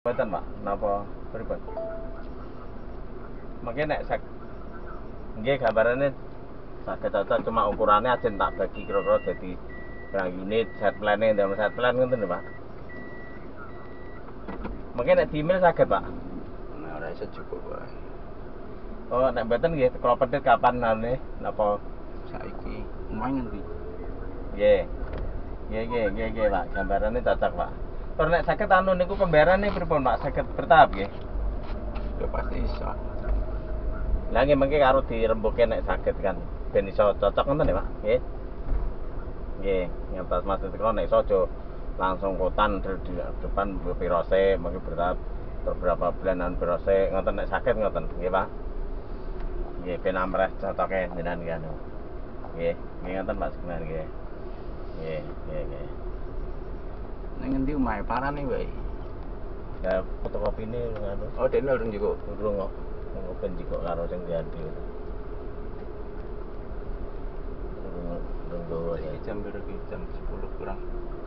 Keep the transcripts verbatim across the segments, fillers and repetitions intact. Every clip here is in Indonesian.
Mboten, Pak. Napa pripun? Mungkin nek sak nggih gambarane saged cocok cuma ukurannya ajen tak bagi kira-kira dadi pirang unit set plan-e ndang set plan ngoten lho, Pak. Mungkin nek di-email saged, Pak. Nah, ora iso cukup wae. Oh, nek mboten nggih kula pedhit kapan ane napa Saiki omahe ngendi? nggih. Nggih, nggih, nggih, nggih, Pak. Gambarane cocok, Pak. Terus nek saged anu niku pembayarane pripun, Pak? Saged bertahap nggih. Ya pasti iso. Lah nggih mengke karo dirembuke nek saged kan ben iso cocok ngoten ya, Pak. Nggih. Nggih, ngertos maksud kula nek iso aja langsung kotan di depan pirose mengke bertahap beberapa bulanan pirose ngoten nek saged ngoten, nggih, Pak. Nggih, ben amreh cocoke jenengan nggih anu. Nggih, nggih ngoten Pak sebenarnya nggih. Nggih, nggih, nggih. Ning ngendi omahe parane wae. Ya fotokopine anu. Oh, dene urung cukup. Urung kok. Ngono ben jiko karo sing dianti. Urung urung dowo ya. Iki jam piro iki? Jam sepuluh kurang.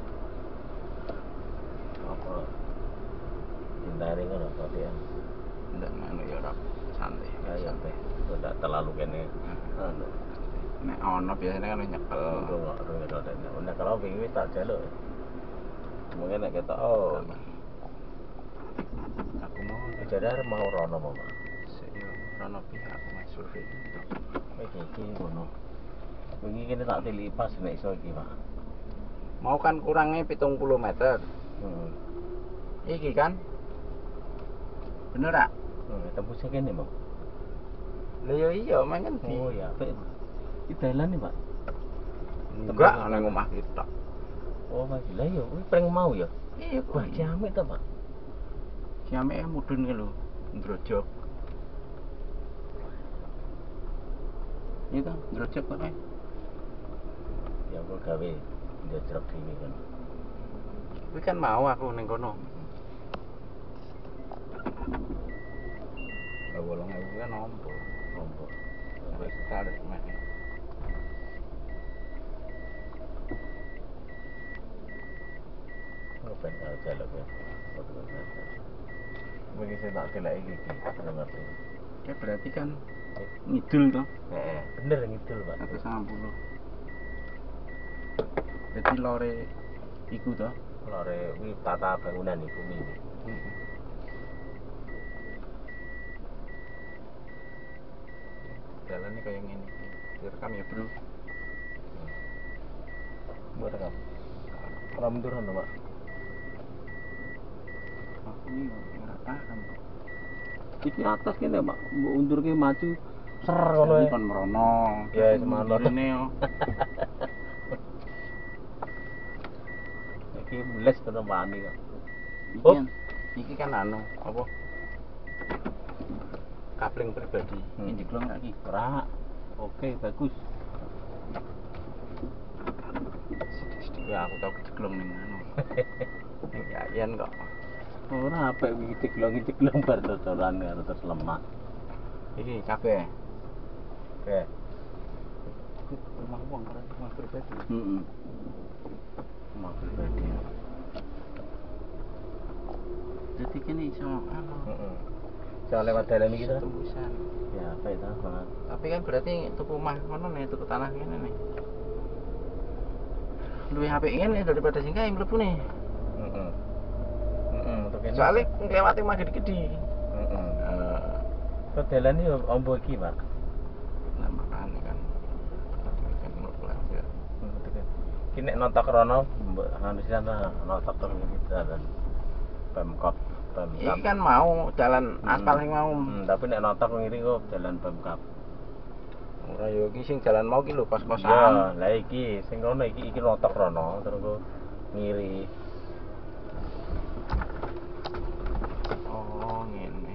Apa? Hindari ngono kok ya. Ndak ngono ya ora santai. Ya teh. Tidak terlalu kene. Anu. Nek ono biasanya kan nyekel. Urung kok urung ora dene. Nek kalau wingi wis tak jaluk. Mungkin nek ketok oh. Aku mau Jadar mau rono Mama. Yo rono pihak mas survei. Iki iki ngono. Wingi kene tak tili pas nek iso iki, Pak. Mau kan kurangnya pitung puluh meter. Hmm. Iki kan? Bener tak? Hmm, tembusnya kene, Bang. Lah ya iya, main kan di. Oh ya, apik. Iki dalan nih, Pak. Enggak, nang omah kita. Oh, Mas. Lah ya, kuwi pring mau ya. Iya, Wah, jamet ta, Pak. Siame mudun ki lho, ndrojok. Iya, ndrojok kok. Ya aku gawe njajrok dhewe kan. Kuwi kan mau aku ning kono. Lah wolong ewu kan nompo. Nompo. Wis tarik meh. Ngapain karo jaluk ya? Mungkin saya tak kelak iki iki, ora ngerti. Ya berarti kan ngidul toh. Heeh, bener ngidul, Pak. seratus lima puluh. Jadi lore iku toh. Lore wi tata bangunan iki bumi iki. Heeh. Jalannya kayak gini. Direkam ya, Bro. Buat rekam. Ora munduran to, Pak. Aku ini ora paham kok. Iki atas kene, Pak. Mbok undurke maju ser ngono Ini ya. kan merono. Ya semono. Ini yo. Iki mules kena wani kok. Iki Oh. kan, iki kan anu, apa? Kapling pribadi. Hmm. Ini diglong ra iki. Ora. Oke, bagus. Sedih-sedih ya aku tau kejeglong ning anu. Ning yayan kok. Ora apik iki diglong-diglong bar cocoran karo terus lemah. Iki kabeh. Oke. Rumah wong ora rumah pribadi. Heeh. Rumah pribadi. Jadi kene iso anu. Heeh. Bisa lewat dalan iki ta? Tembusan. Ya, apik ta, Mas. Tapi kan berarti tuku omah ngono nih, tuku tanah kene nih. Luwih apik ngene daripada sing kae mlebu nih. Heeh. Heeh, untuk ini. Soalnya nglewati omah gede-gede. heeh. Heeh. Kok dalan iki ombo iki, Pak? Nah, makane kan. Tapi kan mau belajar. Iki nek notok rono mbok anu sisan notok terus iki dalan Pemkop, Pemkap. Iki kan mau jalan aspal yang mau. Hmm, tapi nek notok ngiri kok dalan Pemkap. Ora yo iki sing jalan mau ki lho Ya, kos-kosan. lah iki sing rono iki iki notok rono terus kok ngiri. Oh, ngene.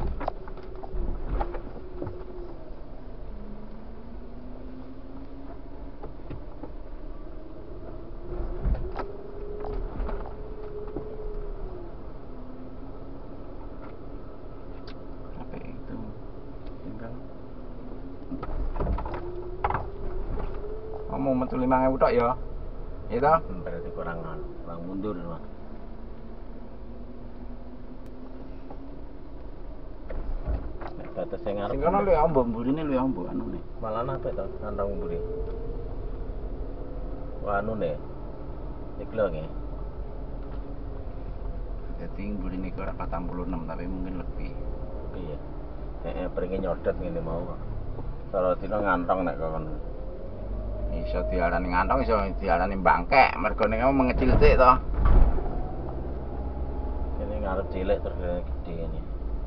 Apa itu? Tinggal. Oh, mau metu lima ribu tok ya. Itu? Hmm, berarti kurang kurang mundur, Mas. batas sing ngarep. Sing kono luwih ambo mburine luwih ambo anune. Malah apik to kandang mburi. Wah anune. Iki lho nggih. Jadi mburine iki ora patang puluh enam tapi mungkin lebih. Iya. Heeh, peringe nyodot ngene mau kok. Cara dina ngantong nek kok kono. Iso diarani ngantong iso diarani bangkek, mergo ning mengecil sik to. Ini ngarep cilik terus gede ini.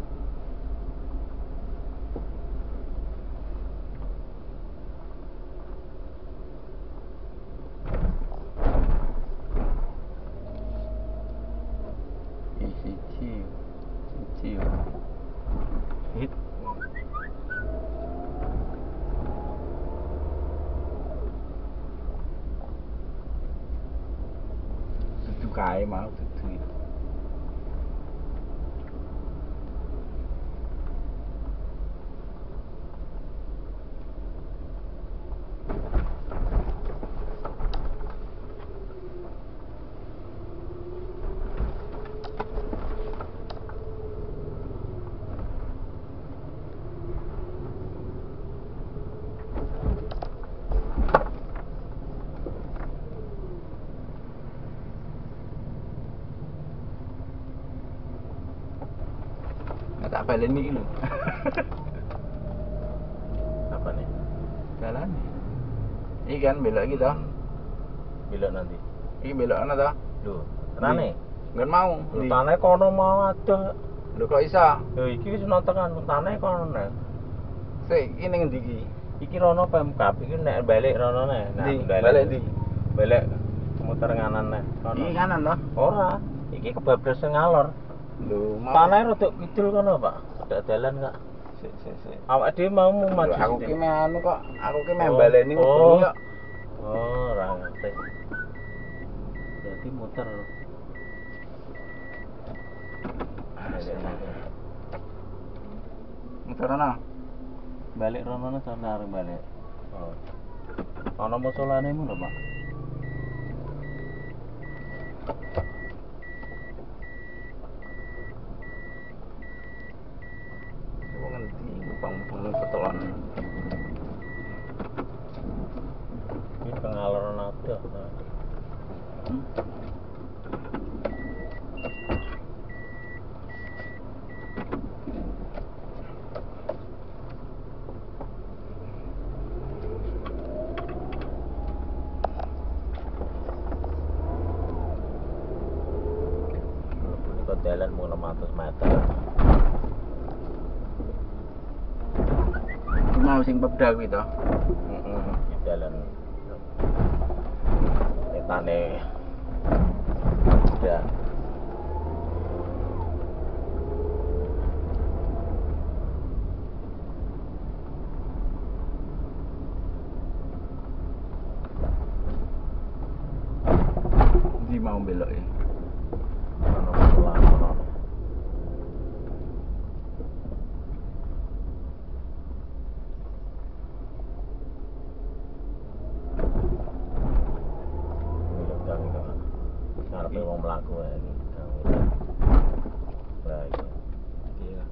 Isi ciu. Ciu. Hit. Dudu kae mau dudu. Tak balen iki lho. Apa nih? Jalan. Iki kan belok iki to. Belok nanti. Iki belok ana to. Lho, tenane. Nggon mau. Lho tane kono mau adoh. Lho kok iso? Lho iki wis ono tekan tane kono nek. Sik, iki ning ndi iki? Iki rono Pemkab iki nek balik rono nek. Ndi? Balik ndi? Balik muter kanan nek. Iki kanan to? Ora, iki kebablas ngalor. Lho, mau. Tanah rodok kidul kono, Pak. Ada dalan enggak? Sik, sik, sik. Awak dhewe mau mu maju. Lho, aku ki meh anu kok, aku ki meh Oh, baleni oh. ngubungi kok. Oh, ora ngerti. Berarti muter. Muter ana. Balik rono sampe arep balik. Oh. Ana musolane mu lho, Pak. Wong ngendi bang-bang petelon. Iki pengaloran adoh. Hmm? Kok dalan mung enam ratus meter. Mau sing pebda kuwi to. Heeh, di dalan. Etane. Udah. Ndi mau belok ya? Ono pelan ono. Ngarepe wong mlaku ae iki. Lah iki. Iya.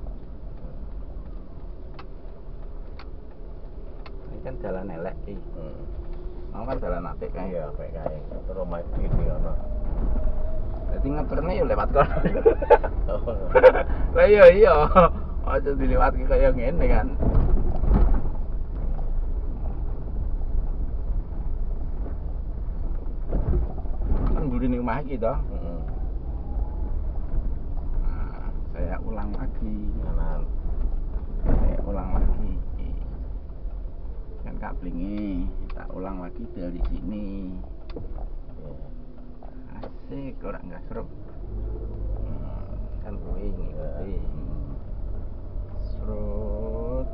Ini kan jalan elek iki. Heeh. Mau kan jalan apik kae. Iya, apik kae. Terus omahe iki ono. Dadi ngeturne yo lewat kono. Oh. Lah iya iya. Aja dilewatke kaya ngene kan. Kan mburi ning omah iki to. Heeh. Nah, saya ulang lagi. Kanan. Saya ulang lagi. Kan kaplingnya tak ulang lagi dari sini. Iya. Asik, orang nggak seru. Hmm, kan kuwi ngerti. Hmm. Serut.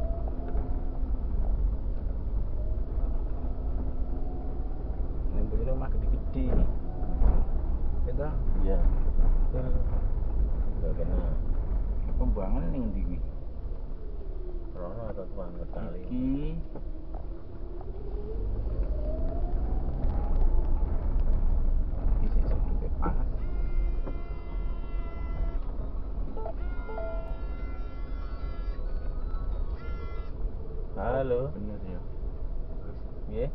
Ini begini rumah gede-gede. Itu Iya. Udah kena. pembuangan yang di Rono atau tuan kali. iki. Isi sedikit pas. Halo. Bener ya. Nggih.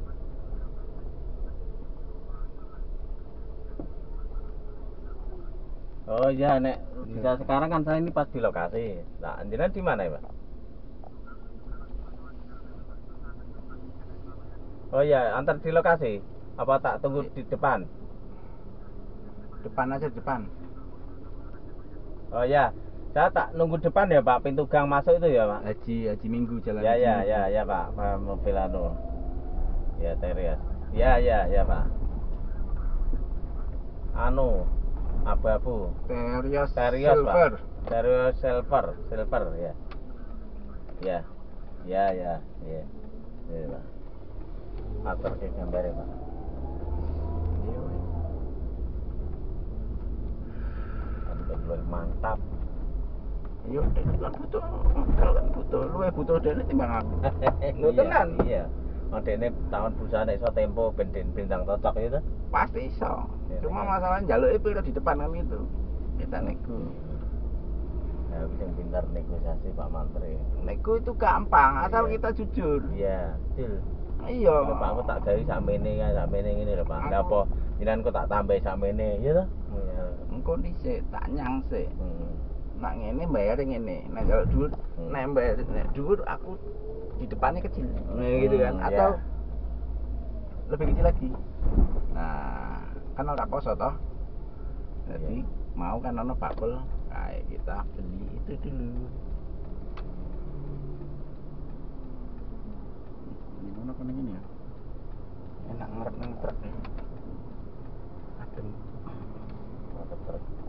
Oh iya, nek bisa sekarang kan saya ini pas di lokasi. Nah, jenengan di mana ya, Pak? Oh iya, antar di lokasi. Apa tak tunggu di depan? Depan aja depan. Oh iya, saya tak nunggu depan ya, Pak. Pintu gang masuk itu ya, Pak. Haji Haji Minggu jalan Ya Haji ya Minggu. ya ya, Pak. Pak mobil anu. Ya, Terios. Ya ya ya, Pak. Anu, abu-abu. Terios Terios, Silver. Pak. Terios silver, silver ya. Ya. Ya ya, ya. Ya, Pak. Atur ke gambar ya, Pak. Iya, weh. Aduh, mantap. Iya, ini kan butuh, kalau kan butuh, lu butuh dene timbang aku. Lu Iya, tenan. Iya. Oh, dene tahun busane iso tempo ben bintang cocok itu. Pasti iso. Iya, Cuma kan. masalahnya njaluke piro di depan kan gitu. Kita nego. Nah, aku yang pintar negosiasi Pak Mantri. Nego itu gampang, asal Iya. kita jujur. Iya, deal. Iya. Lho, Pak, aku tak gawe sakmene ya, sakmene ngene lho, Pak. Lah apa jenengan kok tak tambah sakmene, ya toh? Iya. Engko dhisik tak nyang sik. Hmm. Nak ngene bayar ngene. Nek kalau dhuwur, Hmm. nek bayar nek dhuwur aku di depannya kecil. Nah, gitu kan. Hmm, Atau iya. lebih kecil lagi. Nah, kan ora poso toh. Jadi Iya. mau kan ono bakul, kayak kita beli itu dulu. Gimana kan ini ya? Enak ngerep nang truk ya. Adem. Mantap, terus.